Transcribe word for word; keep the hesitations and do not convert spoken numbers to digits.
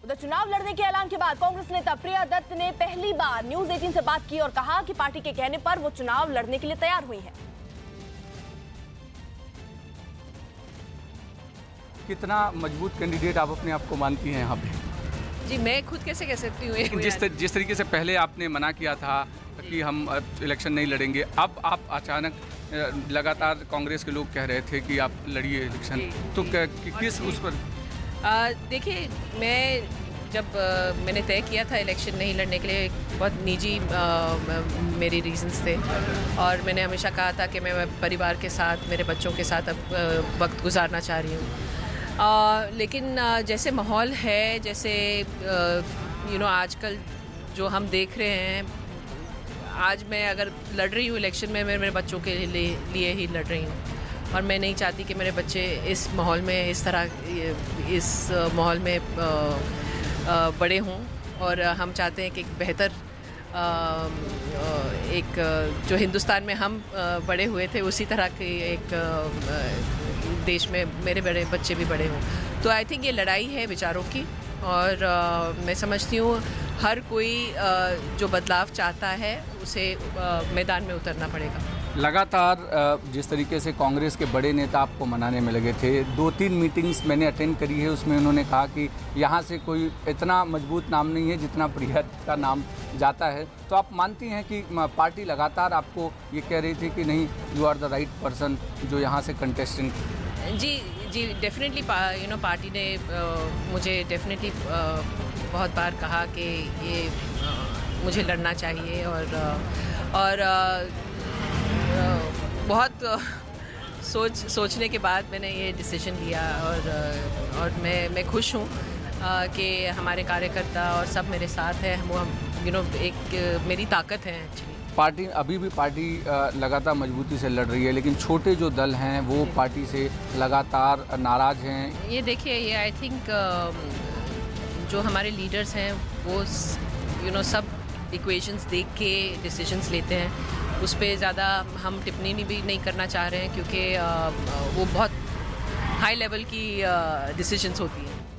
उधर चुनाव लड़ने के ऐलान के बाद कांग्रेस नेता प्रिया दत्त ने पहली बार न्यूज अठारह से बात की और कहा कि पार्टी के कहने पर वो चुनाव लड़ने के लिए तैयार हुई हैं। कितना मजबूत कैंडिडेट आप अपने आप को मानती हैं यहाँ पे? जी मैं खुद कैसे कह सकती हूँ। जिस तर, जिस तरीके से पहले आपने मना किया था कि हम इलेक्शन नहीं लड़ेंगे, अब आप अचानक लगातार कांग्रेस के लोग कह रहे थे कि आप लड़िए इलेक्शन, तो कि, किस उस पर? देखिए, मैं जब आ, मैंने तय किया था इलेक्शन नहीं लड़ने के लिए, बहुत निजी आ, मेरी रीजंस थे और मैंने हमेशा कहा था कि मैं परिवार के साथ, मेरे बच्चों के साथ अब आ, वक्त गुजारना चाह रही हूँ। लेकिन आ, जैसे माहौल है, जैसे यू नो आजकल जो हम देख रहे हैं, आज मैं अगर लड़ रही हूँ इलेक्शन में, मैं मेरे बच्चों के लिए, लिए ही लड़ रही हूँ और मैं नहीं चाहती कि मेरे बच्चे इस माहौल में, इस तरह इस माहौल में बड़े हों। और हम चाहते हैं कि एक बेहतर एक जो हिंदुस्तान में हम बड़े हुए थे, उसी तरह के एक देश में मेरे बड़े बच्चे भी बड़े हों। तो आई थिंक ये लड़ाई है विचारों की और मैं समझती हूँ हर कोई जो बदलाव चाहता है उसे मैदान में उतरना पड़ेगा। लगातार जिस तरीके से कांग्रेस के बड़े नेता आपको मनाने में लगे थे, दो तीन मीटिंग्स मैंने अटेंड करी है, उसमें उन्होंने कहा कि यहाँ से कोई इतना मजबूत नाम नहीं है जितना प्रिया का नाम जाता है। तो आप मानती हैं कि पार्टी लगातार आपको ये कह रही थी कि नहीं, you are the right person जो यहाँ से कंटेस्टेंट? जी जी डेफिनेटली यू नो पार्टी ने uh, मुझे डेफिनेटली uh, बहुत बार कहा कि ये uh, मुझे लड़ना चाहिए और uh, और uh, बहुत सोच सोचने के बाद मैंने ये डिसीजन लिया और और मैं मैं खुश हूँ कि हमारे कार्यकर्ता और सब मेरे साथ हैं। वो यू नो एक मेरी ताकत है एक्चुअली। पार्टी अभी भी पार्टी लगातार मजबूती से लड़ रही है, लेकिन छोटे जो दल हैं वो पार्टी से लगातार नाराज़ हैं। ये देखिए, ये आई थिंक जो हमारे लीडर्स हैं वो यू नो सब इक्वेशंस देख के डिसीजंस लेते हैं। उस पर ज़्यादा हम टिप्पणी भी नहीं करना चाह रहे हैं क्योंकि वो बहुत हाई लेवल की डिसीजंस होती हैं।